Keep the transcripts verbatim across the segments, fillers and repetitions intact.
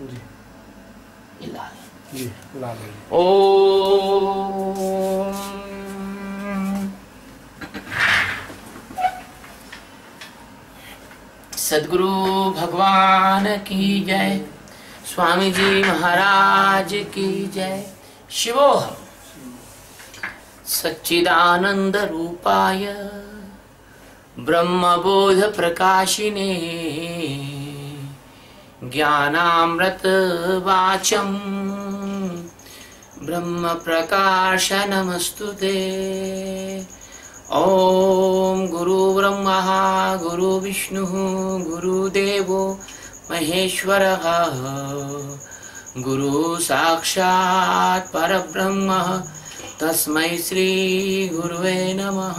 जी लाल ओम सद्गुरु भगवान की जय, स्वामी जी महाराज की जय। शिवोहम सच्चिदानंद रूपाय ब्रह्मबोध प्रकाशिने ज्ञानामृत वाचम ब्रह्म प्रकाश नमस्तुते। ओम गुरु ब्रह्मा गुरु विष्णु गुरुदेवो महेश्वरः गुरु साक्षात् परब्रह्म तस्मै श्री गुरुवे नमः।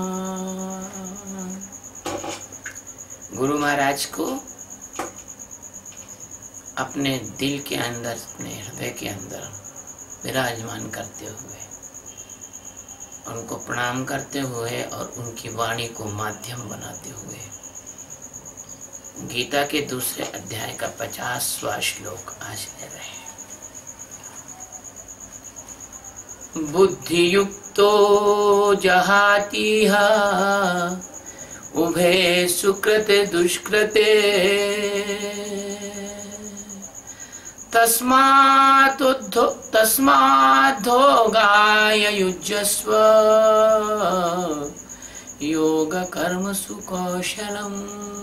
गुरु महाराज को अपने दिल के अंदर, अपने हृदय के अंदर विराजमान करते हुए, उनको प्रणाम करते हुए और उनकी वाणी को माध्यम बनाते हुए गीता के दूसरे अध्याय का पचासवां श्लोक आज ले रहे हैं। बुद्धियुक्तो जहातीह उभे सुकृते दुष्कृते तस्मात् तस्माद्धोगाय युज्यस्व योग कर्मसु कौशलम।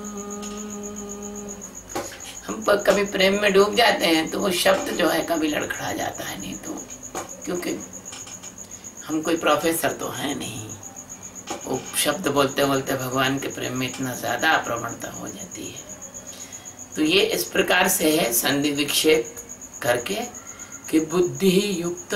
हम पर कभी प्रेम में डूब जाते हैं तो वो शब्द जो है कभी लड़खड़ा जाता है, नहीं तो क्योंकि हम कोई प्रोफेसर तो है नहीं, वो शब्द बोलते बोलते भगवान के प्रेम में इतना ज्यादा प्रवणता हो जाती है। तो ये इस प्रकार से है संधि विक्षेप करके कि बुद्धि युक्त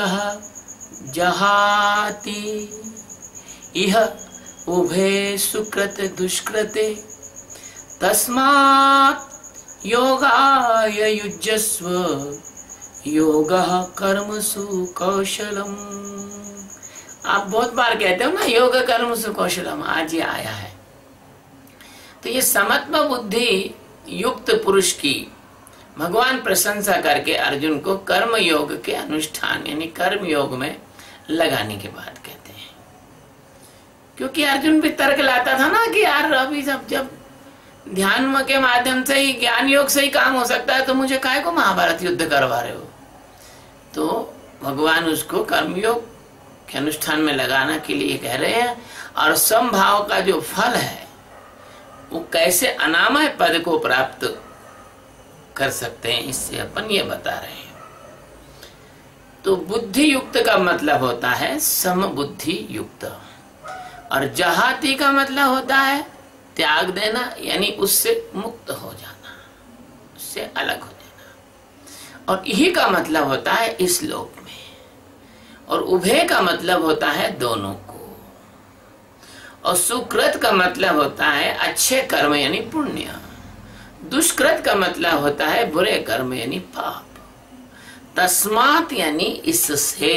जहाति इह उभे सुकृत दुष्कृते तस्मात् योगाय युज्यस्व योगः कर्मसु कौशलम। आप बहुत बार कहते हो ना योग कर्मसु कौशलम, आज ये आया है। तो ये समत्व बुद्धि युक्त पुरुष की भगवान प्रशंसा करके अर्जुन को कर्म योग के अनुष्ठान यानी कर्म योग में लगाने के बाद कहते हैं। क्योंकि अर्जुन भी तर्क लाता था ना कि यार अभी सब जब ध्यान के माध्यम से ही, ज्ञान योग से ही काम हो सकता है तो मुझे काहे को महाभारत युद्ध करवा रहे हो। तो भगवान उसको कर्मयोग के अनुष्ठान में लगाने के लिए कह रहे हैं। और समभाव का जो फल है वो कैसे अनामय पद को प्राप्त कर सकते हैं, इससे अपन ये बता रहे हैं। तो बुद्धि युक्त का मतलब होता है समबुद्धि युक्त, और जहाती का मतलब होता है त्याग देना, यानी उससे मुक्त हो जाना, उससे अलग हो जाना। और यही का मतलब होता है इस लोक में। और उभय का मतलब होता है दोनों को। और सुकृत का मतलब होता है अच्छे कर्म यानी पुण्य। दुष्कृत का मतलब होता है बुरे कर्म यानी पाप। तस्मात यानी इससे,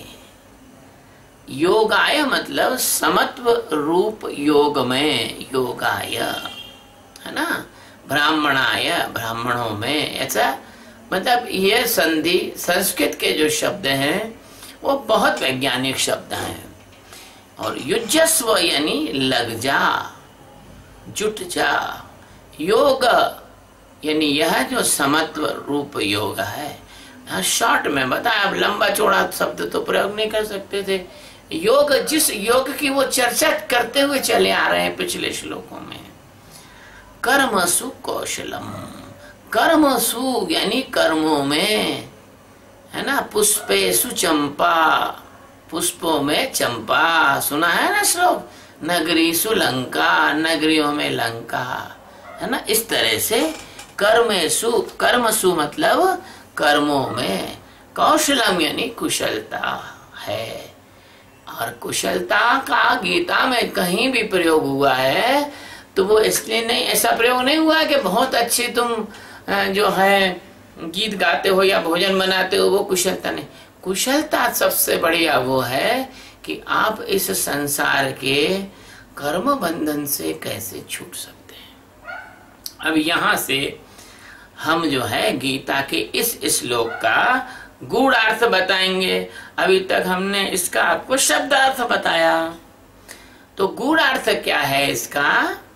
योगाय मतलब समत्व रूप योग में, योगाय है ना, ब्राह्मणाय ब्राह्मणों में, ऐसा मतलब ये संधि संस्कृत के जो शब्द हैं वो बहुत वैज्ञानिक शब्द हैं। और युजस्व यानी लग जा, जुट जा। योग यानी यह जो समत्व रूप योग है, शॉर्ट में बताया, अब लंबा चौड़ा शब्द तो प्रयोग नहीं कर सकते थे। योग, जिस योग की वो चर्चा करते हुए चले आ रहे हैं पिछले श्लोकों में, कर्मसु कौशलम। कर्मसु यानी कर्मों में, है ना, पुष्पेसु चंपा, पुष्पों में चंपा, सुना है ना श्लोक, नगरीसु लंका, नगरियों में लंका, है ना। इस तरह से कर्मेसु, कर्मसु मतलब कर्मों में, कौशलम यानी कुशलता है। और कुशलता का गीता में कहीं भी प्रयोग हुआ है तो वो इसलिए नहीं, ऐसा प्रयोग नहीं हुआ कि बहुत अच्छी तुम जो है गीत गाते हो या भोजन बनाते हो, वो कुशलता नहीं। कुशलता सबसे बढ़िया वो है कि आप इस संसार के कर्म बंधन से कैसे छूट सकते हैं। अब यहाँ से हम जो है गीता के इस श्लोक का गूढ़ अर्थ बताएंगे। अभी तक हमने इसका आपको शब्द अर्थ बताया, तो गूढ़ अर्थ क्या है इसका?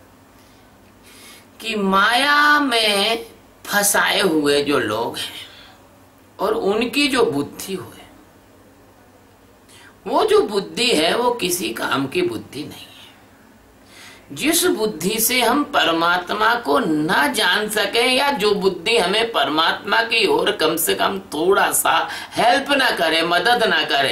कि माया में फंसाए हुए जो लोग हैं और उनकी जो बुद्धि हुए, वो जो बुद्धि है वो किसी काम की बुद्धि नहीं है। जिस बुद्धि से हम परमात्मा को ना जान सके, या जो बुद्धि हमें परमात्मा की ओर कम से कम थोड़ा सा हेल्प ना करे, मदद ना करे,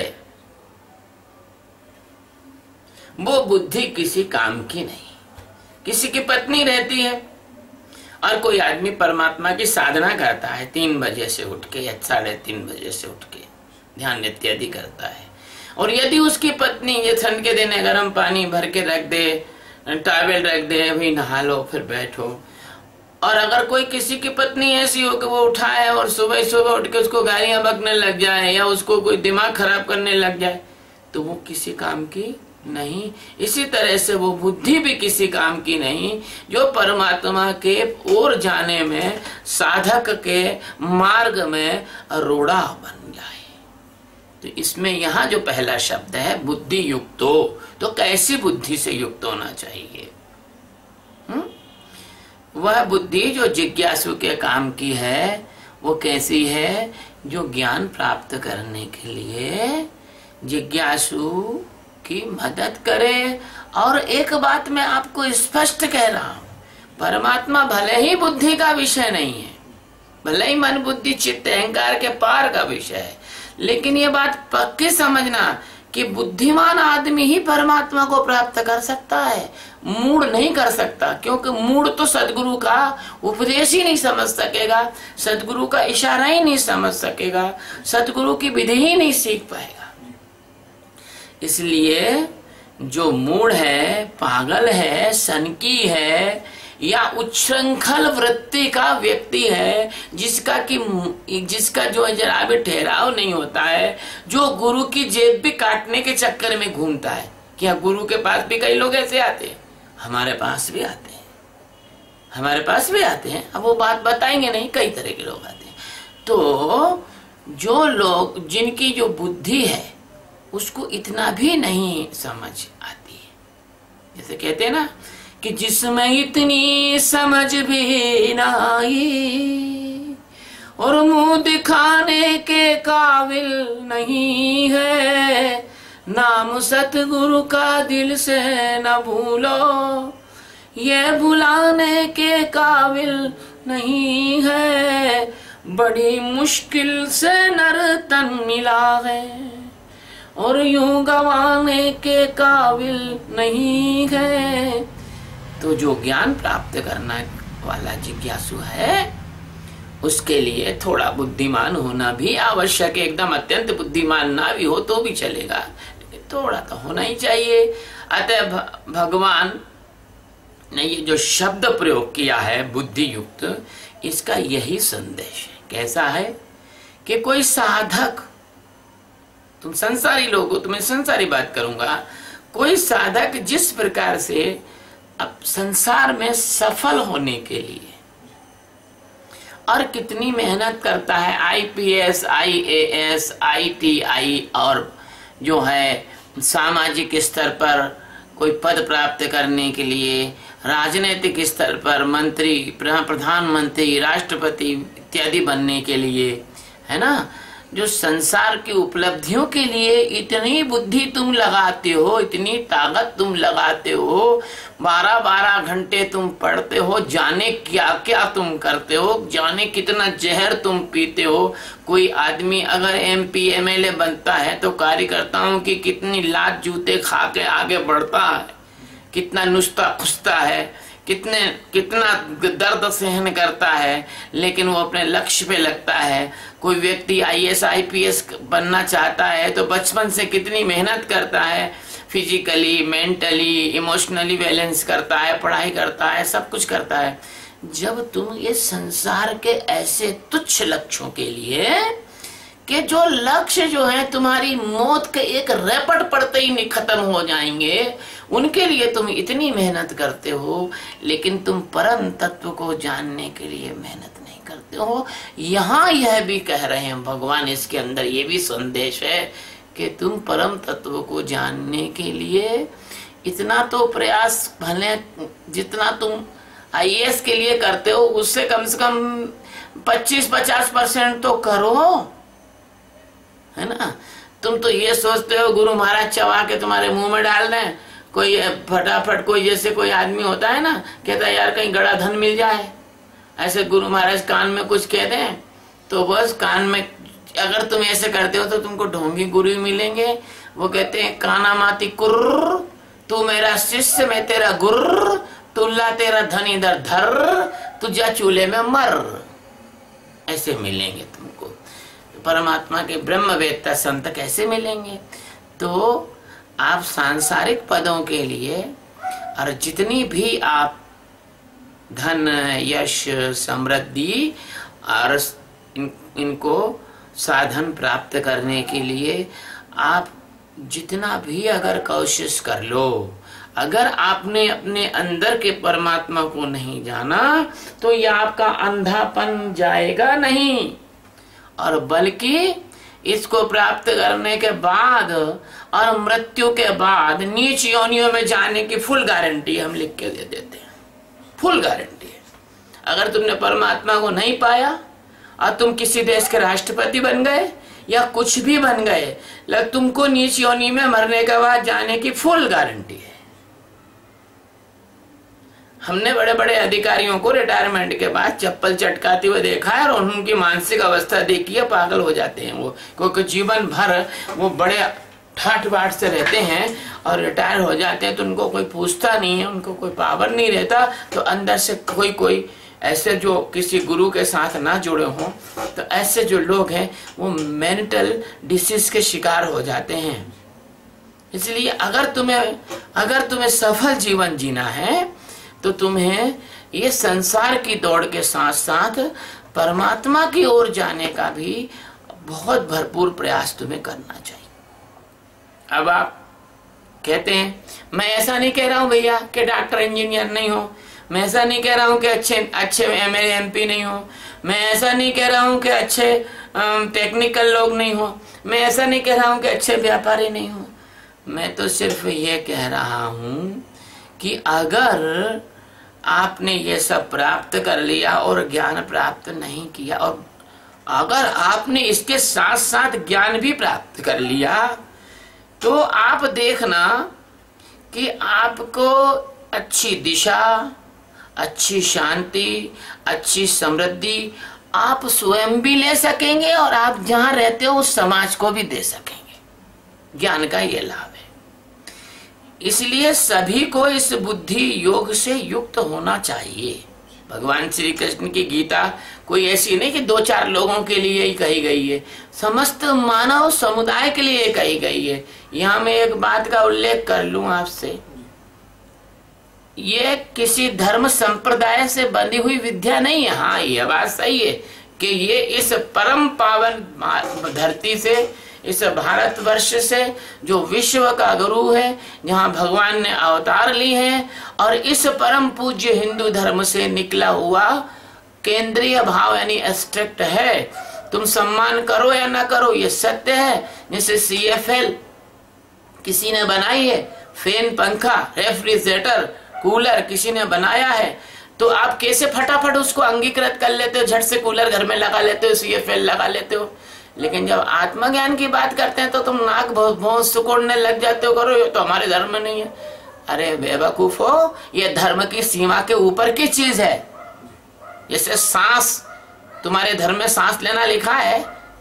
वो बुद्धि किसी काम की नहीं। किसी की पत्नी रहती है और कोई आदमी परमात्मा की साधना करता है, तीन बजे से उठ के या साढ़े तीन बजे से उठ के ध्यान इत्यादि करता है, और यदि उसकी पत्नी ये ठंड के दिन गर्म पानी भर के रख दे, टॉवेल रख दे, भाई नहा लो फिर बैठो, और अगर कोई किसी की पत्नी ऐसी हो कि वो उठाए और सुबह सुबह उठ के उसको गालियां बकने लग जाए या उसको कोई दिमाग खराब करने लग जाए, तो वो किसी काम की नहीं। इसी तरह से वो बुद्धि भी किसी काम की नहीं जो परमात्मा के ओर जाने में, साधक के मार्ग में रोड़ा बन जाए। तो इसमें यहाँ जो पहला शब्द है बुद्धि युक्तो, तो कैसी बुद्धि से युक्त होना चाहिए? हुँ? वह बुद्धि जो जिज्ञासु के काम की है, वो कैसी है? जो ज्ञान प्राप्त करने के लिए जिज्ञासु की मदद करे। और एक बात मैं आपको स्पष्ट कह रहा हूं, परमात्मा भले ही बुद्धि का विषय नहीं है, भले ही मन बुद्धि चित्त अहंकार के पार का विषय है, लेकिन ये बात पक्की समझना कि बुद्धिमान आदमी ही परमात्मा को प्राप्त कर सकता है, मूढ़ नहीं कर सकता। क्योंकि मूढ़ तो सदगुरु का उपदेश ही नहीं समझ सकेगा, सदगुरु का इशारा ही नहीं समझ सकेगा, सदगुरु की विधि ही नहीं सीख पाएगा। इसलिए जो मूढ़ है, पागल है, सनकी है, या उच्छृंखल वृत्ति का व्यक्ति है, जिसका कि जिसका जो जरा भी ठहराव नहीं होता है, जो गुरु की जेब भी काटने के चक्कर में घूमता है। क्या गुरु के पास भी कई लोग ऐसे आते हैं? हमारे पास भी आते हैं, हमारे पास भी आते हैं। अब वो बात बताएंगे नहीं, कई तरह के लोग आते हैं। तो जो लोग जिनकी जो बुद्धि है उसको इतना भी नहीं समझ आती है, जैसे कहते हैं ना कि जिसमें इतनी समझ भी ना आई और मुंह दिखाने के काबिल नहीं है, नाम सतगुरु का दिल से न भूलो, ये भुलाने के काबिल नहीं है, बड़ी मुश्किल से नर तन मिला है और यूं गवाने के काबिल नहीं है। तो जो ज्ञान प्राप्त करने वाला जिज्ञासु है उसके लिए थोड़ा बुद्धिमान होना भी आवश्यक है। एकदम अत्यंत बुद्धिमान ना भी हो तो भी चलेगा, लेकिन थोड़ा तो होना ही चाहिए। अतः भगवान ने ये जो शब्द प्रयोग किया है बुद्धि युक्त, इसका यही संदेश है। कैसा है कि कोई साधक, तुम संसारी लोग हो, तुम्हें संसारी बात करूंगा, कोई साधक जिस प्रकार से अब संसार में सफल होने के लिए और कितनी मेहनत करता है, आईपीएस, आईएएस, आईटीआई और जो है सामाजिक स्तर पर कोई पद प्राप्त करने के लिए, राजनीतिक स्तर पर मंत्री, प्रधानमंत्री, राष्ट्रपति इत्यादि बनने के लिए, है ना, जो संसार की उपलब्धियों के लिए इतनी बुद्धि तुम लगाते हो, इतनी ताकत तुम लगाते हो, बारह बारह घंटे तुम पढ़ते हो, जाने क्या क्या तुम करते हो, जाने कितना जहर तुम पीते हो। कोई आदमी अगर एमपी एमएलए बनता है तो कार्यकर्ताओं की कितनी लात जूते खा के आगे बढ़ता है, कितना नुस्ता खुसता है, कितने कितना दर्द सहन करता है, लेकिन वो अपने लक्ष्य पे लगता है। कोई व्यक्ति आईएएस आईपीएस बनना चाहता है तो बचपन से कितनी मेहनत करता है, फिजिकली, मेंटली, इमोशनली बैलेंस करता है, पढ़ाई करता है, सब कुछ करता है। जब तुम ये संसार के ऐसे तुच्छ लक्ष्यों के लिए कि जो लक्ष्य जो है तुम्हारी मौत के एक रैपट पड़ते ही खत्म हो जाएंगे, उनके लिए तुम इतनी मेहनत करते हो, लेकिन तुम परम तत्व को जानने के लिए मेहनत नहीं करते हो। यहाँ यह भी कह रहे हैं भगवान, इसके अंदर ये भी संदेश है कि तुम परम तत्व को जानने के लिए इतना तो प्रयास, भले जितना तुम आई ए एस के लिए करते हो उससे कम से कम पच्चीस पचास परसेंट तो करो, है ना। तुम तो ये सोचते हो गुरु महाराज चबा के तुम्हारे मुंह में डाल दें, कोई फटाफट कोई जैसे कोई आदमी होता है ना, कहता है यार कहीं गड़ा धन मिल जाए, ऐसे गुरु महाराज कान में कुछ कह दें तो बस कान में, अगर तुम ऐसे करते हो तो तुमको ढोंगी गुरु मिलेंगे। वो कहते हैं काना माती कुर्र, तू मेरा शिष्य मैं तेरा गुर्र, तुल्ला तेरा धन इधर धर, तुझा चूल्हे में मर, ऐसे मिलेंगे तुमको। परमात्मा के ब्रह्मवेत्ता संत कैसे मिलेंगे? तो आप सांसारिक पदों के लिए और जितनी भी आप धन यश समृद्धि और इन, इनको साधन प्राप्त करने के लिए आप जितना भी अगर कोशिश कर लो, अगर आपने अपने अंदर के परमात्मा को नहीं जाना तो यह आपका अंधापन जाएगा नहीं, और बल्कि इसको प्राप्त करने के बाद और मृत्यु के बाद नीच योनियों में जाने की फुल गारंटी हम लिख के दे देते हैं, फुल गारंटी है। अगर तुमने परमात्मा को नहीं पाया और तुम किसी देश के राष्ट्रपति बन गए या कुछ भी बन गए, लग तुमको नीच योनि में मरने के बाद जाने की फुल गारंटी है। हमने बड़े बड़े अधिकारियों को रिटायरमेंट के बाद चप्पल चटकाते हुए देखा है और उनकी मानसिक अवस्था देखी है, पागल हो जाते हैं वो, क्योंकि जीवन भर वो बड़े ठाठ बाट से रहते हैं और रिटायर हो जाते हैं तो उनको कोई पूछता नहीं है, उनको कोई पावर नहीं रहता। तो अंदर से कोई कोई ऐसे जो किसी गुरु के साथ ना जुड़े हों तो ऐसे जो लोग हैं वो मेंटल डिसीज के शिकार हो जाते हैं। इसलिए अगर तुम्हें अगर तुम्हें सफल जीवन जीना है तो तुम्हें ये संसार की दौड़ के साथ साथ परमात्मा की ओर जाने का भी बहुत भरपूर प्रयास तुम्हें करना चाहिए। अब आप कहते हैं मैं ऐसा नहीं कह रहा हूं भैया कि डॉक्टर इंजीनियर नहीं हो, मैं ऐसा नहीं कह रहा हूं कि अच्छे अच्छे एम एल एम पी नहीं हो, मैं ऐसा नहीं कह रहा हूं कि अच्छे टेक्निकल लोग नहीं हो, मैं ऐसा नहीं कह रहा हूं कि अच्छे व्यापारी नहीं हो। मैं तो सिर्फ ये कह रहा हूं कि अगर आपने ये सब प्राप्त कर लिया और ज्ञान प्राप्त नहीं किया, और अगर आपने इसके साथ साथ ज्ञान भी प्राप्त कर लिया, तो आप देखना कि आपको अच्छी दिशा, अच्छी शांति, अच्छी समृद्धि आप स्वयं भी ले सकेंगे और आप जहां रहते हो उस समाज को भी दे सकेंगे। ज्ञान का ये लाभ है। इसलिए सभी को इस बुद्धि योग से युक्त होना चाहिए। भगवान श्री कृष्ण की गीता कोई ऐसी नहीं कि दो चार लोगों के लिए ही कही गई है, समस्त मानव समुदाय के लिए कही गई है। यहाँ मैं एक बात का उल्लेख कर लूं आपसे, ये किसी धर्म संप्रदाय से बंधी हुई विद्या नहीं है। हाँ, ये बात सही है कि ये इस परम पावन धरती से, इस भारतवर्ष से, जो विश्व का गुरु है, जहाँ भगवान ने अवतार ली है, और इस परम पूज्य हिंदू धर्म से निकला हुआ केंद्रीय भाव यानी एब्स्ट्रैक्ट है। तुम सम्मान करो या ना करो, ये सत्य है। जैसे सी एफ एल किसी ने बनाई है, फैन, पंखा, रेफ्रिजरेटर, कूलर किसी ने बनाया है, तो आप कैसे फटाफट उसको अंगीकृत कर लेते हो, झट से कूलर घर में लगा लेते हो, सी एफ एल लगा लेते हो। लेकिन जब आत्मज्ञान की बात करते हैं तो तुम नाक बहुत सुकोड़ने लग जाते हो, करो ये तो हमारे धर्म में नहीं है। अरे बेवकूफ हो, ये धर्म की सीमा के ऊपर की चीज है। जैसे सांस, तुम्हारे धर्म में सांस लेना लिखा है,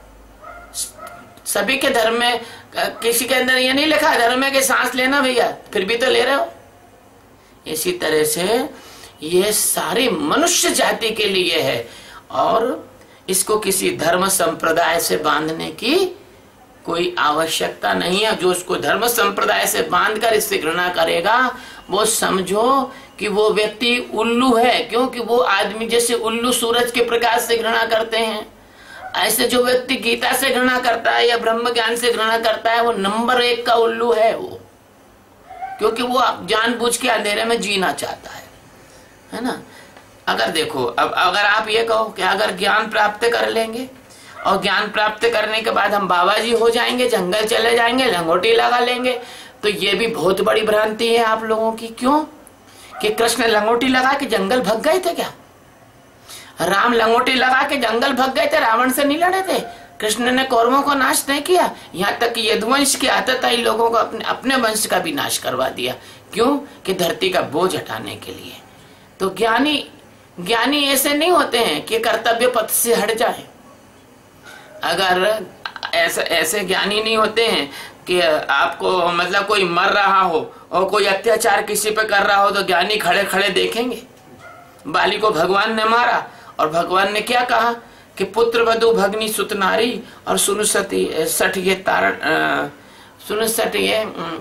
सभी के धर्म में, किसी के अंदर ये नहीं लिखा धर्म में कि सांस लेना भैया, फिर भी तो ले रहे हो। इसी तरह से ये सारी मनुष्य जाति के लिए है, और इसको किसी धर्म संप्रदाय से बांधने की कोई आवश्यकता नहीं है। जो उसको धर्म संप्रदाय से बांधकर इससे घृणा करेगा, वो समझो कि वो व्यक्ति उल्लू है, क्योंकि वो आदमी जैसे उल्लू सूरज के प्रकाश से घृणा करते हैं, ऐसे जो व्यक्ति गीता से घृणा करता है या ब्रह्म ज्ञान से घृणा करता है, वो नंबर एक का उल्लू है वो, क्योंकि वो जानबूझ के अंधेरे में जीना चाहता है, है ना। अगर देखो, अब अगर आप ये कहो कि अगर ज्ञान प्राप्त कर लेंगे और ज्ञान प्राप्त करने के बाद हम बाबा जी हो जाएंगे, जंगल चले जाएंगे, लंगोटी लगा लेंगे, तो ये भी बहुत बड़ी भ्रांति है आप लोगों की। क्यों? कि कृष्ण लंगोटी लगा के जंगल भग गए थे क्या? राम लंगोटी लगा के जंगल भग गए थे, रावण से नहीं लड़े थे? कृष्ण ने कौरवों को नाश नहीं किया? यहाँ तक कि यदुवंश के आतताई लोगों को अपने अपने वंश का भी नाश करवा दिया। क्यों? कि धरती का बोझ हटाने के लिए। तो ज्ञानी ज्ञानी ऐसे नहीं होते हैं कि कर्तव्य पथ से हट जाए। अगर ऐसे ऐसे ज्ञानी नहीं होते हैं कि आपको मतलब कोई मर रहा हो और कोई अत्याचार किसी पे कर रहा हो तो ज्ञानी खड़े खड़े देखेंगे। बाली को भगवान ने मारा और भगवान ने क्या कहा कि पुत्र वधु भगनी सुत नारी और सुन सती सठ ये तारण सुन सठ ये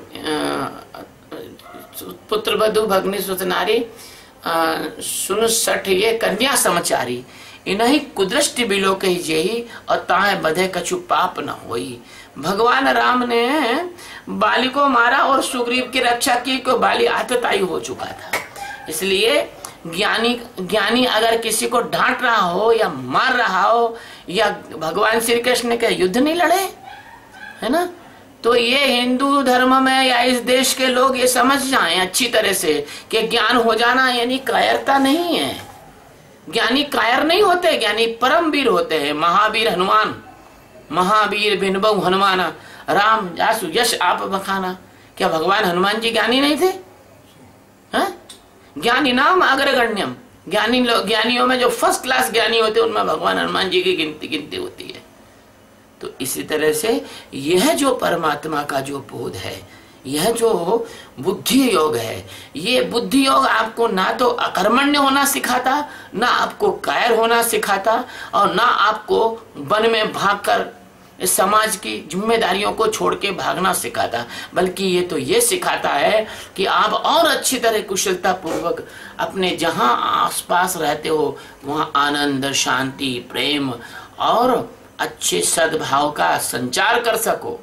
पुत्र वधु भगनी सुत नारी सुन सठ ये कन्या समचारी, इन्हीं कुदृष्टि बिलो कही जेही और ताहे बधे कछु पाप न होई। भगवान राम ने बाली को मारा और सुग्रीव की रक्षा की, को बाली आतताई हो चुका था। इसलिए ज्ञानी ज्ञानी अगर किसी को डांट रहा हो या मार रहा हो या भगवान श्री कृष्ण के युद्ध नहीं लड़े, है ना, तो ये हिंदू धर्म में या इस देश के लोग ये समझ जाएं अच्छी तरह से कि ज्ञान हो जाना यानी कायरता नहीं है। ज्ञानी कायर नहीं होते, ज्ञानी परम वीर होते हैं। महावीर हनुमान, महावीर भिनबहु हनुमान, राम जासु यश आप बखाना। क्या भगवान हनुमान जी ज्ञानी नहीं थे? हैं? ज्ञानी नाम अग्रगण्यम, ज्ञानी लोग, ज्ञानियों में जो फर्स्ट क्लास ज्ञानी होते हैं उनमें भगवान हनुमान जी की गिनती गिनती होती है। तो इसी तरह से यह जो परमात्मा का जो बोध है, यह जो बुद्धि योग है, ये बुद्धि योग आपको ना तो अकर्मण्य होना सिखाता, ना आपको कायर होना सिखाता और ना आपको वन में भागकर इस समाज की जिम्मेदारियों को छोड़ के भागना सिखाता, बल्कि ये तो ये सिखाता है कि आप और अच्छी तरह कुशलता पूर्वक अपने जहां आसपास रहते हो वहां आनंद, शांति, प्रेम और अच्छे सद्भाव का संचार कर सको।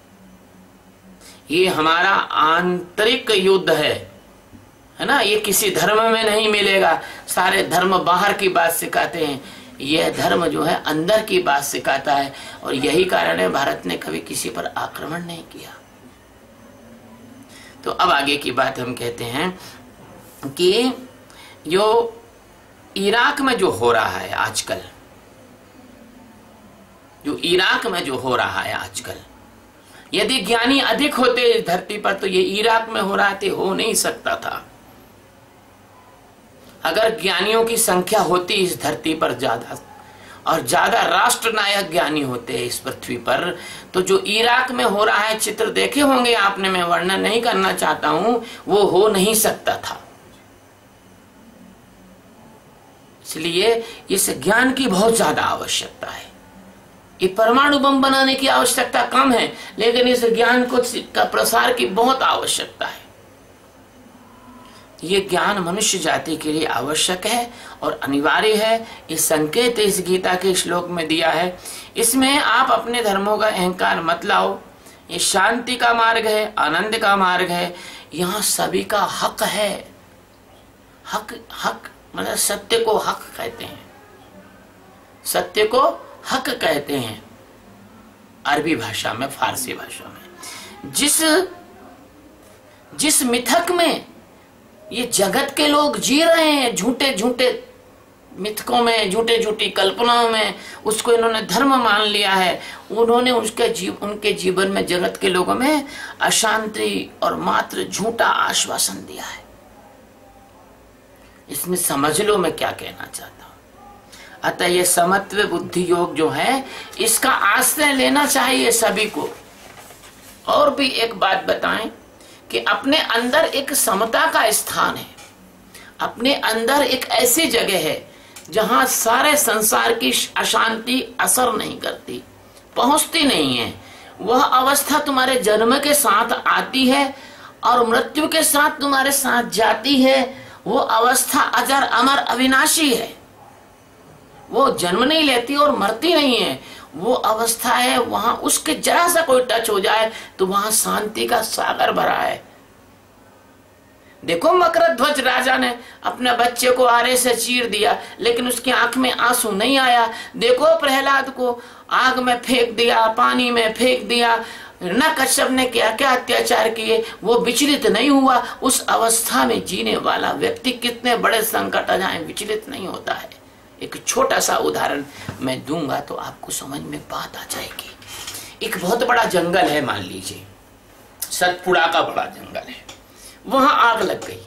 ये हमारा आंतरिक युद्ध है, है ना। ये किसी धर्म में नहीं मिलेगा। सारे धर्म बाहर की बात सिखाते हैं, यह धर्म जो है अंदर की बात सिखाता है। और यही कारण है भारत ने कभी किसी पर आक्रमण नहीं किया। तो अब आगे की बात हम कहते हैं कि जो इराक में जो हो रहा है आजकल, जो इराक में जो हो रहा है आजकल, यदि ज्ञानी अधिक होते इस धरती पर तो ये इराक में हो रहा थे हो नहीं सकता था। अगर ज्ञानियों की संख्या होती इस धरती पर ज्यादा और ज्यादा राष्ट्र नायक ज्ञानी होते इस पृथ्वी पर, तो जो इराक में हो रहा है चित्र देखे होंगे आपने, मैं वर्णन नहीं करना चाहता हूं, वो हो नहीं सकता था। इसलिए इस ज्ञान की बहुत ज्यादा आवश्यकता है। ये परमाणु बम बनाने की आवश्यकता कम है, लेकिन इस ज्ञान को का प्रसार की बहुत आवश्यकता है। ये ज्ञान मनुष्य जाति के लिए आवश्यक है और अनिवार्य है। ये संकेत इस गीता के श्लोक में दिया है। इसमें आप अपने धर्मों का अहंकार मत लाओ। ये शांति का मार्ग है, आनंद का मार्ग है। यहाँ सभी का हक है। हक हक मतलब सत्य को हक कहते हैं, सत्य को हक कहते हैं अरबी भाषा में, फारसी भाषा में। जिस जिस मिथक में ये जगत के लोग जी रहे हैं, झूठे झूठे मिथकों में, झूठे झूठी कल्पनाओं में, उसको इन्होंने धर्म मान लिया है। उन्होंने उसके जीव उनके जीवन में, जगत के लोगों में अशांति और मात्र झूठा आश्वासन दिया है। इसमें समझ लो मैं क्या कहना चाहता हूं। अतः ये समत्व बुद्धि योग जो है, इसका आश्रय लेना चाहिए सभी को। और भी एक बात बताएं कि अपने अंदर एक समता का स्थान है, अपने अंदर एक ऐसी जगह है जहां सारे संसार की अशांति असर नहीं करती, पहुंचती नहीं है। वह अवस्था तुम्हारे जन्म के साथ आती है और मृत्यु के साथ तुम्हारे साथ जाती है। वो अवस्था अजर अमर अविनाशी है। वो जन्म नहीं लेती और मरती नहीं है। वो अवस्था है, वहां उसके जरा सा कोई टच हो जाए तो वहां शांति का सागर भरा है। देखो मकरध्वज राजा ने अपने बच्चे को आरे से चीर दिया, लेकिन उसकी आंख में आंसू नहीं आया। देखो प्रहलाद को आग में फेंक दिया, पानी में फेंक दिया, न कश्यप ने क्या क्या अत्याचार किए, वो विचलित नहीं हुआ। उस अवस्था में जीने वाला व्यक्ति कितने बड़े संकट आ जाए विचलित नहीं होता है। एक छोटा सा उदाहरण मैं दूंगा तो आपको समझ में बात आ जाएगी। एक बहुत बड़ा जंगल है, मान लीजिए सतपुड़ा का बड़ा जंगल है, वहां आग लग गई।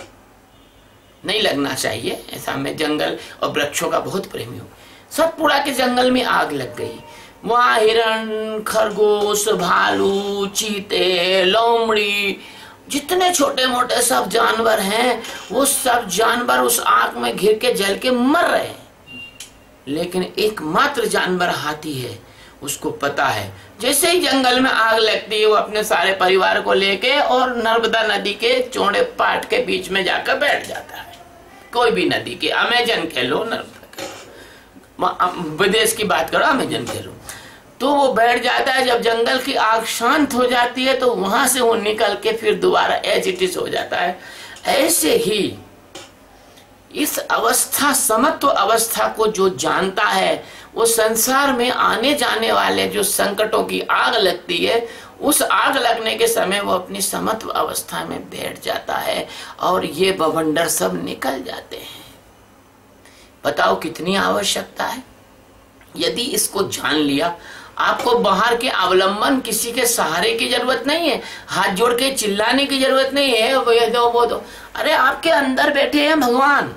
नहीं लगना चाहिए ऐसा, मैं जंगल और वृक्षों का बहुत प्रेमी हूं। सतपुड़ा के जंगल में आग लग गई। वहां हिरण, खरगोश, भालू, चीते, लोमड़ी, जितने छोटे मोटे सब जानवर हैं, वो सब जानवर उस आग में घिर के जल के मर रहे हैं। लेकिन एकमात्र जानवर हाथी है, उसको पता है जैसे ही जंगल में आग लगती है वो अपने सारे परिवार को लेके और नर्मदा नदी के चौड़े पाट के बीच में जाकर बैठ जाता है। कोई भी नदी के, अमेजन कह लो, नर्मदा, विदेश की बात करो, अमेजन कह लो, तो वो बैठ जाता है। जब जंगल की आग शांत हो जाती है तो वहां से वो निकल के फिर दोबारा एज इट इज हो जाता है। ऐसे ही इस अवस्था, समत्व अवस्था को जो जानता है, वो संसार में आने जाने वाले जो संकटों की आग लगती है, उस आग लगने के समय वो अपनी समत्व अवस्था में बैठ जाता है और ये बवंडर सब निकल जाते हैं। बताओ कितनी आवश्यकता है। यदि इसको जान लिया, आपको बाहर के अवलंबन, किसी के सहारे की जरूरत नहीं है, हाथ जोड़ के चिल्लाने की जरूरत नहीं है, वो दो वो दो। अरे आपके अंदर बैठे हैं भगवान,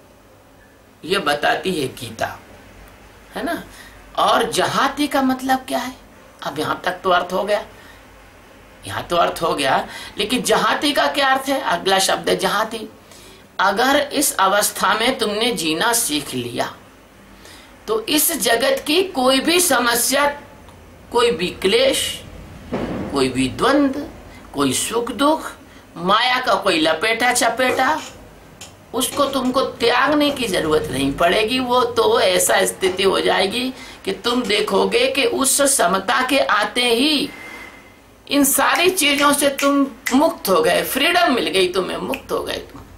ये बताती है गीता, है ना। और जहाती का मतलब क्या है, अब यहां तक तो अर्थ हो गया, यहां तो अर्थ हो गया, लेकिन जहाती का क्या अर्थ है। अगला शब्द है जहाती। अगर इस अवस्था में तुमने जीना सीख लिया तो इस जगत की कोई भी समस्या, कोई भी क्लेश, कोई भी द्वंद, कोई सुख दुख, माया का कोई लपेटा चपेटा, उसको तुमको त्यागने की जरूरत नहीं पड़ेगी। वो तो ऐसा स्थिति हो जाएगी कि तुम देखोगे कि उस समता के आते ही इन सारी चीजों से तुम मुक्त हो गए, फ्रीडम मिल गई तुम्हें, मुक्त हो गए तुम।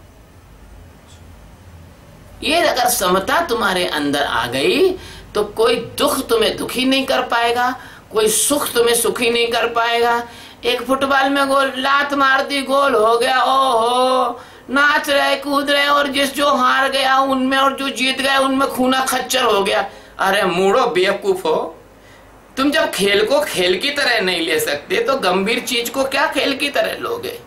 ये अगर समता तुम्हारे अंदर आ गई तो कोई दुख तुम्हें दुखी नहीं कर पाएगा, कोई सुख तुम्हें सुखी नहीं कर पाएगा। एक फुटबॉल में गोल लात मार दी, गोल हो गया, ओहो, नाच रहे कूद रहे, और जिस जो हार गया उनमें और जो जीत गया उनमें खूना खच्चर हो गया। अरे मूढ़ो, बेवकूफ हो तुम। जब खेल को खेल की तरह नहीं ले सकते तो गंभीर चीज को क्या खेल की तरह लोगे,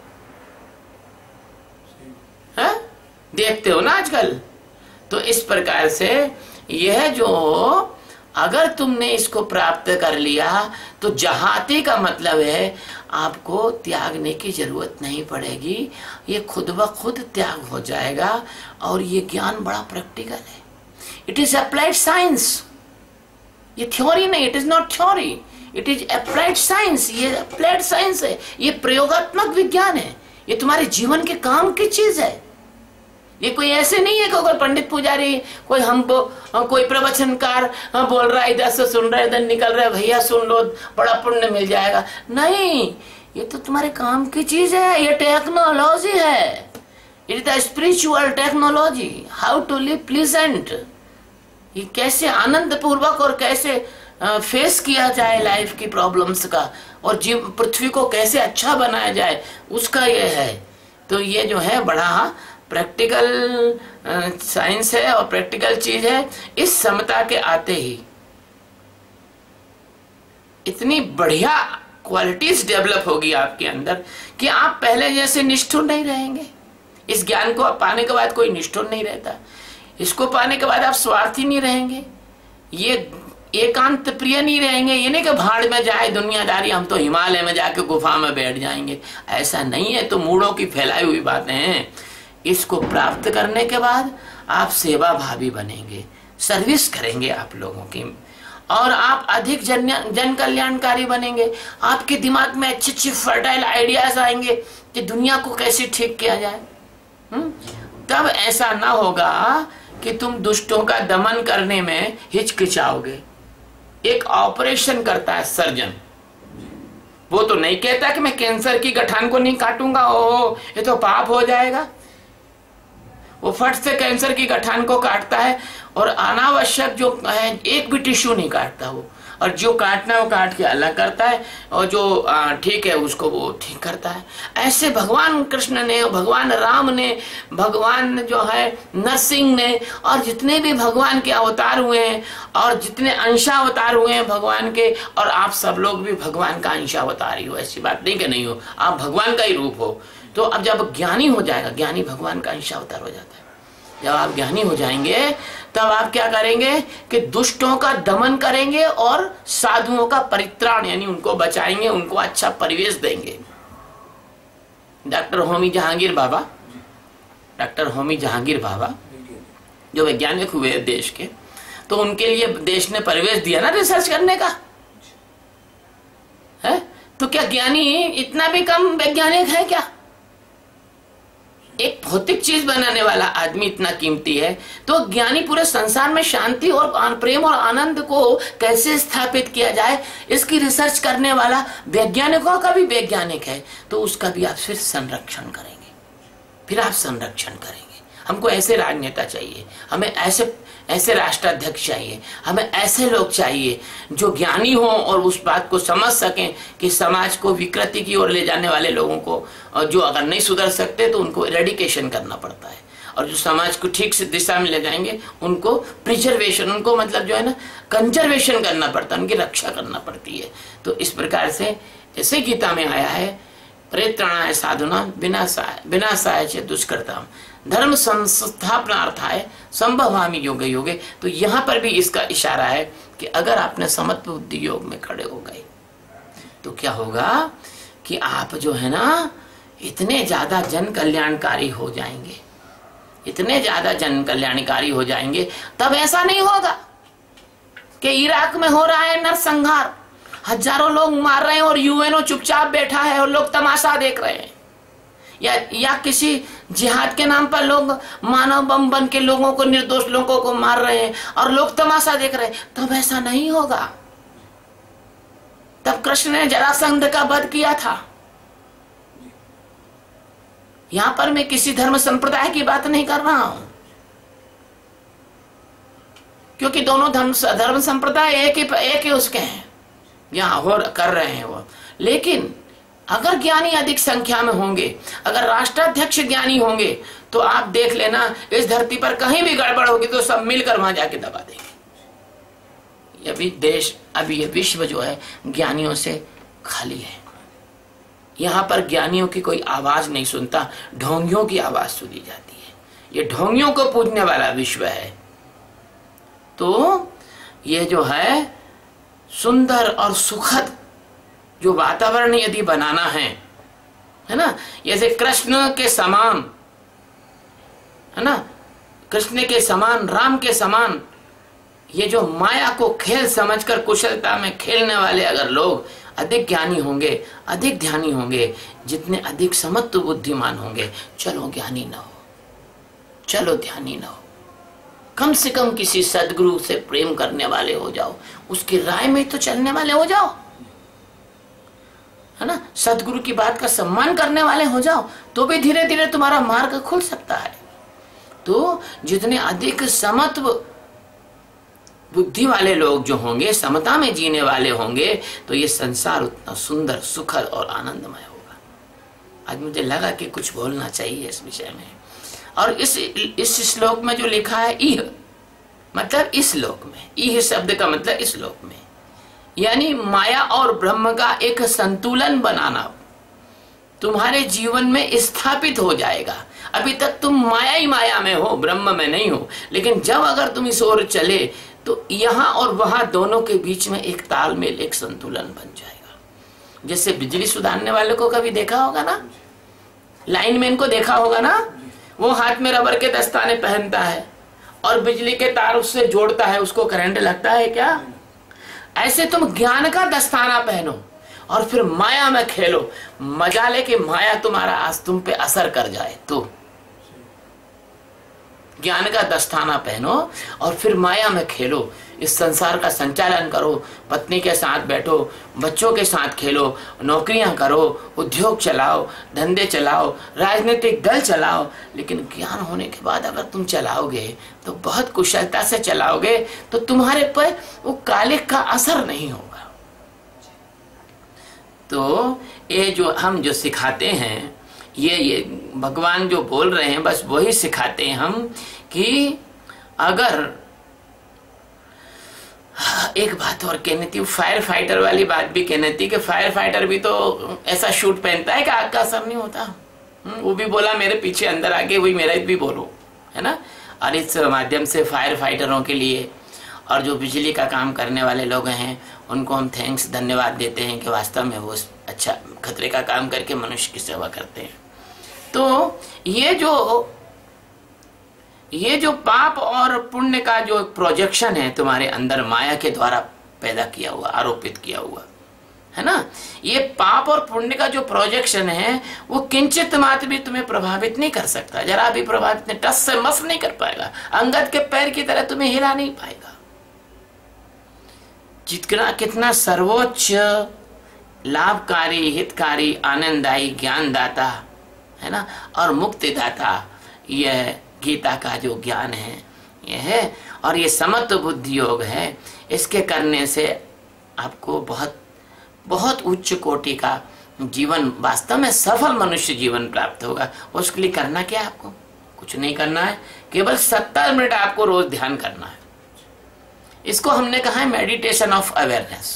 हैं? देखते हो ना आजकल। तो इस प्रकार से यह जो, अगर तुमने इसको प्राप्त कर लिया तो जहाती का मतलब है आपको त्यागने की जरूरत नहीं पड़ेगी, ये खुद ब खुद त्याग हो जाएगा। और ये ज्ञान बड़ा प्रैक्टिकल है, इट इज अप्लाइड साइंस। ये थ्योरी नहीं, it is not theory, it is applied science. ये अप्लाइड साइंस है, ये प्रयोगात्मक विज्ञान है, ये तुम्हारे जीवन के काम की चीज है। ये कोई ऐसे नहीं है कि कोई पंडित पुजारी, कोई हमको कोई प्रवचनकार बोल रहा है, इधर से सुन रहा है, इधर निकल रहा है, भैया सुन लो बड़ा पुण्य मिल जाएगा। नहीं, ये तो तुम्हारे काम की चीज है, ये टेक्नोलॉजी है, it is the spiritual technology, how to live pleasant. ये कैसे आनंद पूर्वक और कैसे फेस किया जाए लाइफ की प्रॉब्लम्स का, और जीव पृथ्वी को कैसे अच्छा बनाया जाए, उसका ये है। तो ये जो है बड़ा प्रैक्टिकल साइंस है और प्रैक्टिकल चीज है। इस समता के आते ही इतनी बढ़िया क्वालिटीज डेवलप होगी आपके अंदर कि आप पहले जैसे निष्ठुर नहीं रहेंगे। इस ज्ञान को पाने के बाद कोई निष्ठुर नहीं रहता, इसको पाने के बाद आप स्वार्थी नहीं रहेंगे, ये एकांत प्रिय नहीं रहेंगे। ये नहीं कि भाड़ में जाए दुनियादारी, हम तो हिमालय में जाके गुफा में बैठ जाएंगे, ऐसा नहीं है। तो मूढ़ों की फैलाई हुई बातें हैं। इसको प्राप्त करने के बाद आप सेवा भावी बनेंगे, सर्विस करेंगे आप लोगों की, और आप अधिक जन जन कल्याणकारी बनेंगे। आपके दिमाग में अच्छे अच्छे फर्टाइल आइडियाज आएंगे कि दुनिया को कैसे ठीक किया जाए। हुँ? तब ऐसा ना होगा कि तुम दुष्टों का दमन करने में हिचकिचाओगे। एक ऑपरेशन करता है सर्जन, वो तो नहीं कहता कि मैं कैंसर की गठान को नहीं काटूंगा, ओ ये तो पाप हो जाएगा। वो फट से कैंसर की गठान को काटता है और अनावश्यक जो है एक भी टिश्यू नहीं काटता वो, और जो काटना है वो काट के अलग करता है, और जो ठीक है उसको वो ठीक करता है। ऐसे भगवान कृष्ण ने, भगवान राम ने, भगवान जो है नरसिंह ने, और जितने भी भगवान के अवतार हुए हैं और जितने अंशावतार हुए हैं भगवान के, और आप सब लोग भी भगवान का अंशावतार ही हो, ऐसी बात नहीं कि नहीं हो, आप भगवान का ही रूप हो। तो अब जब ज्ञानी हो जाएगा, ज्ञानी भगवान का अंशावतार हो जाता है, जब आप ज्ञानी हो जाएंगे तब आप क्या करेंगे कि दुष्टों का दमन करेंगे और साधुओं का परित्राण, यानी उनको बचाएंगे, उनको अच्छा परिवेश देंगे। डॉक्टर होमी जहांगीर बाबा, डॉक्टर होमी जहांगीर बाबा जो वैज्ञानिक हुए देश के, तो उनके लिए देश ने परिवेश दिया ना रिसर्च करने का, है? तो क्या ज्ञानी इतना भी कम वैज्ञानिक है क्या? एक भौतिक चीज बनाने वाला आदमी इतना कीमती है, तो ज्ञानी पूरे संसार में शांति और प्रेम और आनंद को कैसे स्थापित किया जाए, इसकी रिसर्च करने वाला वैज्ञानिकों का भी वैज्ञानिक है, तो उसका भी आप फिर संरक्षण करेंगे, फिर आप संरक्षण करेंगे। हमको ऐसे राजनेता चाहिए, हमें ऐसे ऐसे राष्ट्राध्यक्ष चाहिए, हमें ऐसे लोग चाहिए जो ज्ञानी हो और उस बात को समझ सकें कि समाज को विकृति की ओर ले जाने वाले लोगों को, और जो अगर नहीं सुधर सकते तो उनको एरेडिकेशन करना पड़ता है, और जो समाज को ठीक से दिशा में ले जाएंगे उनको प्रिजर्वेशन, उनको मतलब जो है ना कंजर्वेशन करना पड़ता है, उनकी रक्षा करना पड़ती है। तो इस प्रकार से जैसे गीता में आया है, परित्राणाय साधुनां विनाशाय विनाशाय च दुष्कृताम् धर्म संस्थापनार्थाय संभवामि योगे योगे। तो यहाँ पर भी इसका इशारा है कि अगर आपने समत्व बुद्धि योग में खड़े हो गए तो क्या होगा कि आप जो है ना इतने ज्यादा जन कल्याणकारी हो जाएंगे, इतने ज्यादा जन कल्याणकारी हो जाएंगे। तब ऐसा नहीं होगा कि इराक में हो रहा है नरसंहार, हजारों लोग मार रहे हैं और यूएनओ चुपचाप बैठा है और लोग तमाशा देख रहे हैं, या या किसी जिहाद के नाम पर लोग मानव बम बन के लोगों को, निर्दोष लोगों को मार रहे हैं और लोग तमाशा देख रहे हैं। तब ऐसा नहीं होगा। तब कृष्ण ने जरासंध का वध किया था। यहां पर मैं किसी धर्म संप्रदाय की बात नहीं कर रहा हूं, क्योंकि दोनों धर्म धर्म संप्रदाय एक ही एक ही उसके हैं, यहां हो कर रहे हैं वो। लेकिन अगर ज्ञानी अधिक संख्या में होंगे, अगर राष्ट्राध्यक्ष ज्ञानी होंगे, तो आप देख लेना इस धरती पर कहीं भी गड़बड़ होगी तो सब मिलकर वहां जाके दबा देंगे। अभी देश, अभी ये विश्व जो है ज्ञानियों से खाली है। यहाँ पर ज्ञानियों की कोई आवाज नहीं सुनता, ढोंगियों की आवाज सुनी जाती है। ये ढोंगियों को पूजने वाला विश्व है। तो ये जो है सुंदर और सुखद जो वातावरण यदि बनाना है, है ना, जैसे कृष्ण के समान, है ना, कृष्ण के समान, राम के समान, ये जो माया को खेल समझकर कुशलता में खेलने वाले अगर लोग अधिक ज्ञानी होंगे, अधिक ध्यानी होंगे, जितने अधिक समत्व बुद्धिमान होंगे, चलो ज्ञानी ना हो, चलो ध्यानी ना हो, कम से कम किसी सदगुरु से प्रेम करने वाले हो जाओ, उसकी राय में तो चलने वाले हो जाओ, है ना, सदगुरु की बात का सम्मान करने वाले हो जाओ, तो भी धीरे धीरे तुम्हारा मार्ग खुल सकता है। तो जितने अधिक समत्व बुद्धि वाले लोग जो होंगे, समता में जीने वाले होंगे, तो ये संसार उतना सुंदर, सुखद और आनंदमय होगा। आज मुझे लगा कि कुछ बोलना चाहिए इस विषय में। और इस इस श्लोक में जो लिखा है इह, मतलब इस लोक में, इह शब्द का मतलब इस लोक में, यानी माया और ब्रह्म का एक संतुलन बनाना तुम्हारे जीवन में स्थापित हो जाएगा। अभी तक तुम माया ही माया में हो, ब्रह्म में नहीं हो, लेकिन जब अगर तुम इस ओर चले तो यहाँ और वहां दोनों के बीच में एक तालमेल, एक संतुलन बन जाएगा। जैसे बिजली सुधारने वाले को कभी देखा होगा ना, लाइनमैन को देखा होगा ना, वो हाथ में रबर के दस्ताने पहनता है और बिजली के तार उससे जोड़ता है, उसको करंट लगता है क्या? ऐसे तुम ज्ञान का दस्ताना पहनो और फिर माया में खेलो, मजा ले कि माया तुम्हारा आज तुम पे असर कर जाए। तो ज्ञान का दस्ताना पहनो और फिर माया में खेलो। इस संसार का संचालन करो, पत्नी के साथ बैठो, बच्चों के साथ खेलो, नौकरियां करो, उद्योग चलाओ, धंधे चलाओ, राजनीतिक दल चलाओ, लेकिन ज्ञान होने के बाद अगर तुम चलाओगे तो बहुत कुशलता से चलाओगे तो तुम्हारे पर वो कालिक का असर नहीं होगा। तो ये जो हम जो सिखाते हैं, ये ये भगवान जो बोल रहे हैं बस वही सिखाते हैं हम कि अगर एक बात और कहनी थी, फायर फाइटर वाली बात भी कहनी थी कि फायर फाइटर भी तो ऐसा शूट पहनता है कि आग का असर नहीं होता। वो भी बोला मेरे पीछे अंदर आके, वही मेरा भी बोलो, है ना। और इस माध्यम से फायर फाइटरों के लिए और जो बिजली का काम करने वाले लोग हैं उनको हम थैंक्स धन्यवाद देते हैं कि वास्तव में वो अच्छा खतरे का काम करके मनुष्य की सेवा करते हैं। तो ये जो ये जो पाप और पुण्य का जो प्रोजेक्शन है तुम्हारे अंदर माया के द्वारा पैदा किया हुआ, आरोपित किया हुआ है ना, ये पाप और पुण्य का जो प्रोजेक्शन है वो किंचित मात्र भी तुम्हें प्रभावित नहीं कर सकता, जरा भी प्रभावित नहीं, टस से मस नहीं कर पाएगा, अंगद के पैर की तरह तुम्हें हिला नहीं पाएगा। जितना कितना सर्वोच्च लाभकारी, हितकारी, आनंददायी, ज्ञानदाता है ना और मुक्तिदाता यह गीता का जो ज्ञान है यह है। और ये समत्व बुद्धि योग है, इसके करने से आपको बहुत बहुत उच्च कोटि का जीवन, वास्तव में सफल मनुष्य जीवन प्राप्त होगा। उसके लिए करना क्या है, आपको कुछ नहीं करना है, केवल सत्तर मिनट आपको रोज ध्यान करना है। इसको हमने कहा है मेडिटेशन ऑफ अवेयरनेस।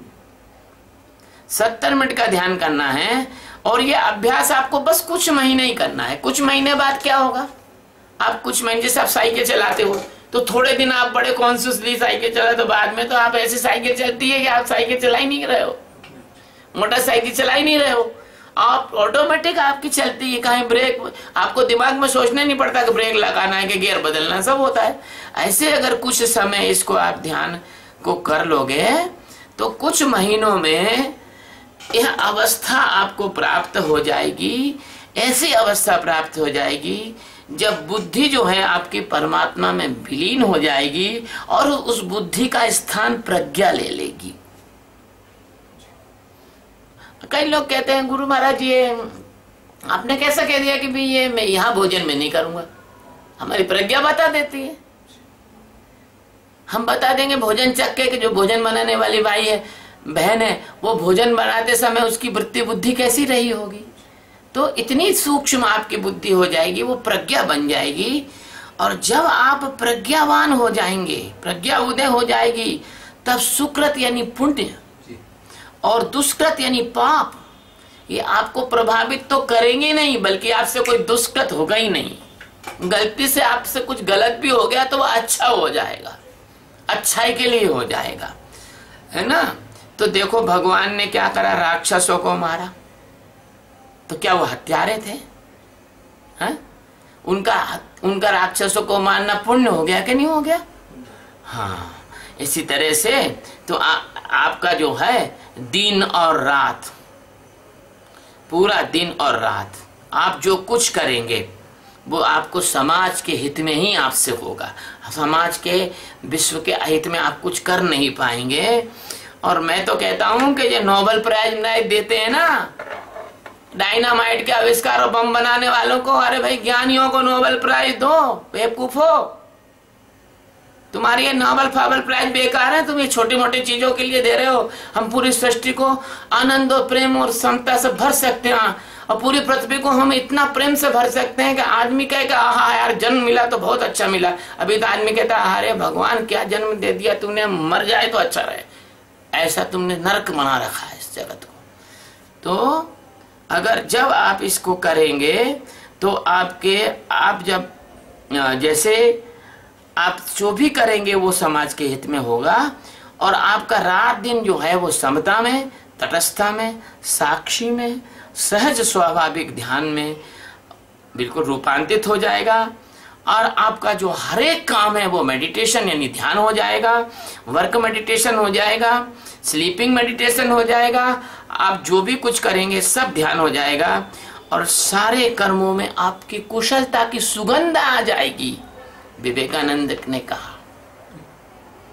सत्तर मिनट का ध्यान करना है और ये अभ्यास आपको बस कुछ महीने ही करना है। कुछ महीने बाद क्या होगा, आप कुछ महीने, जैसे आप साइकिल चलाते हो तो थोड़े दिन आप बड़े कॉन्शियसली साइकिल चला, तो बाद में तो आप ऐसी साइकिल चलती है कि आप साइकिल चला ही नहीं रहे हो, मोटरसाइकिल चला ही नहीं रहे हो, आप ऑटोमेटिक आपकी चलती है। कहीं ब्रेक, आपको दिमाग में सोचना नहीं पड़ता कि ब्रेक लगाना है कि गियर बदलना, सब होता है। ऐसे अगर कुछ समय इसको आप ध्यान को कर लोगे तो कुछ महीनों में यह अवस्था आपको प्राप्त हो जाएगी, ऐसी अवस्था प्राप्त हो जाएगी जब बुद्धि जो है आपकी परमात्मा में विलीन हो जाएगी और उस बुद्धि का स्थान प्रज्ञा ले लेगी। कई लोग कहते हैं गुरु महाराज ये आपने कैसा कह दिया कि भाई ये मैं यहाँ भोजन में नहीं करूंगा, हमारी प्रज्ञा बता देती है। हम बता देंगे भोजन चक्के के जो भोजन बनाने वाली भाई है, बहन है, वो भोजन बनाते समय उसकी वृत्ति बुद्धि कैसी रही होगी। तो इतनी सूक्ष्म आपकी बुद्धि हो जाएगी, वो प्रज्ञा बन जाएगी। और जब आप प्रज्ञावान हो जाएंगे, प्रज्ञा उदय हो जाएगी, तब सुकृत यानी पुण्य और दुष्कृत यानी पाप ये आपको प्रभावित तो करेंगे नहीं, बल्कि आपसे कोई दुष्कृत होगा ही नहीं। गलती से आपसे कुछ गलत भी हो गया तो वो अच्छा हो जाएगा, अच्छाई के लिए हो जाएगा, है ना। तो देखो भगवान ने क्या करा, राक्षसों को मारा, तो क्या वो हत्यारे थे, हैं? उनका उनका राक्षसों को मारना पुण्य हो गया कि नहीं हो गया। हाँ, इसी तरह से तो आ, आपका जो है दिन और रात, पूरा दिन और रात आप जो कुछ करेंगे वो आपको समाज के हित में ही आपसे होगा। समाज के, विश्व के हित में आप कुछ कर नहीं पाएंगे। और मैं तो कहता हूं कि ये नोबेल प्राइज देते हैं ना डायनामाइट के आविष्कार और बम बनाने वालों को, अरे भाई ज्ञानियों को नोबेल प्राइज दो, बेवकूफो, तुम्हारी ये नोबेल फाबल प्राइज बेकार है, तुम ये छोटी मोटी चीजों के लिए दे रहे हो। हम पूरी सृष्टि को आनंद और प्रेम और समता से भर सकते हैं और पूरी पृथ्वी को हम इतना प्रेम से भर सकते हैं कि आदमी कहेगा हाँ यार जन्म मिला तो बहुत अच्छा मिला। अभी तो आदमी कहता है अरे भगवान क्या जन्म दे दिया तूने, मर जाए तो अच्छा रहे। ऐसा तुमने नरक बना रखा है इस जगत को। तो अगर जब आप इसको करेंगे तो आपके आप जब जैसे आप जो भी करेंगे वो समाज के हित में होगा और आपका रात दिन जो है वो समता में, तटस्थता में, साक्षी में, सहज स्वाभाविक ध्यान में बिल्कुल रूपांतरित हो जाएगा। और आपका जो हर एक काम है वो मेडिटेशन यानी ध्यान हो जाएगा, वर्क मेडिटेशन हो जाएगा, स्लीपिंग मेडिटेशन हो जाएगा। आप जो भी कुछ करेंगे सब ध्यान हो जाएगा और सारे कर्मों में आपकी कुशलता की सुगंध आ जाएगी। विवेकानंद ने कहा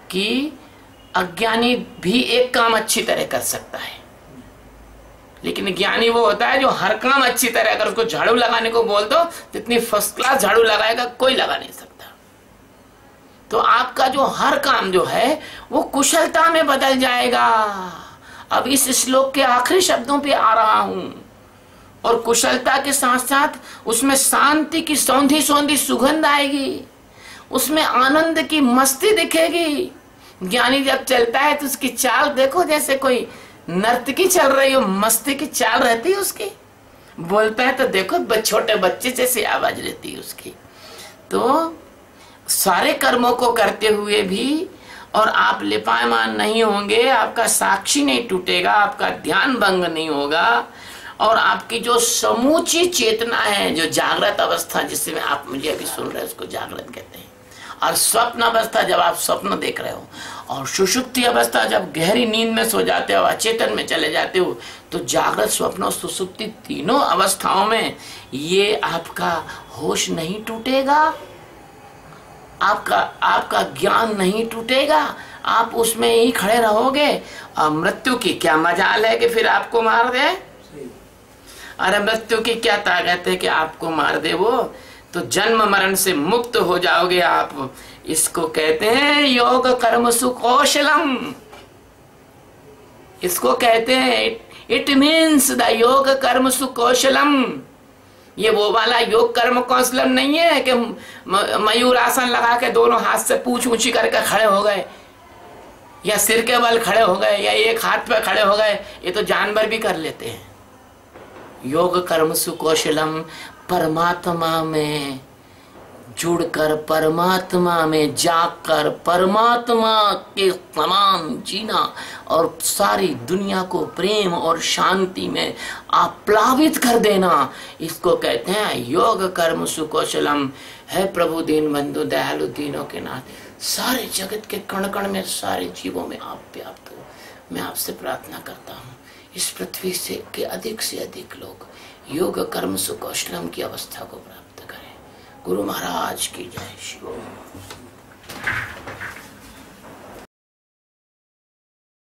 कि अज्ञानी भी एक काम अच्छी तरह कर सकता है, लेकिन ज्ञानी वो होता है जो हर काम अच्छी तरह, अगर उसको झाड़ू लगाने को बोल दो जितनी फर्स्ट क्लास झाड़ू लगाएगा कोई लगा नहीं सकता। तो आपका जो हर काम जो है वो कुशलता में बदल जाएगा। अब इस श्लोक के आखिरी शब्दों पे आ रहा हूं, और कुशलता के साथ साथ उसमें शांति की सौंधी सौंधी सुगंध आएगी, उसमें आनंद की मस्ती दिखेगी। ज्ञानी जब चलता है तो उसकी चाल देखो, जैसे कोई नर्तकी चल रही हो, मस्ती की चाल रहती है उसकी। बोलता है तो देखो छोटे बच्चे जैसी आवाज रहती है उसकी। तो सारे कर्मों को करते हुए भी और आप लिपायमान नहीं होंगे, आपका साक्षी नहीं टूटेगा, आपका ध्यान भंग नहीं होगा, और आपकी जो समूची चेतना है, जो जागृत अवस्था जिसमें आप मुझे अभी सुन रहे हैं उसको जागृत कहते हैं, और स्वप्न अवस्था जब आप स्वप्न देख रहे हो, और सुषुप्ति अवस्था जब गहरी नींद में सो जाते हो, अचेतन में चले जाते हो, तो जागृत स्वप्न और सुषुप्ति तीनों अवस्थाओं में ये आपका होश नहीं टूटेगा, आपका आपका ज्ञान नहीं टूटेगा, आप उसमें ही खड़े रहोगे। और मृत्यु की क्या मजाल है कि फिर आपको मार दे? अरे मृत्यु की क्या ताकत है कि आपको मार दे? वो तो जन्म मरण से मुक्त हो जाओगे आप। इसको कहते हैं योग कर्म सुकौशलम, इसको कहते हैं इट मीन्स द योग कर्म सुकौशलम। ये वो वाला योग कर्म कौशलम नहीं है कि मयूर आसन लगा के दोनों हाथ से पूंछ ऊंची करके खड़े हो गए, या सिर के बल खड़े हो गए, या एक हाथ पे खड़े हो गए। ये तो जानवर भी कर लेते हैं। योग कर्म सुकौशलम, परमात्मा में जुड़कर, परमात्मा में जाकर, परमात्मा के समान जीना और सारी दुनिया को प्रेम और शांति में आप्लावित कर देना, इसको कहते हैं योग कर्म सुकौशलम। है प्रभु दीन बंधु दयालु दीनों के नाथ, सारे जगत के कण कण में, सारे जीवों में आप व्याप्त हो। मैं आपसे प्रार्थना करता हूँ इस पृथ्वी से के अधिक से अधिक लोग योग कर्म सुकौशलम की अवस्था को प्राप्त करें। गुरु महाराज की जय। शिव।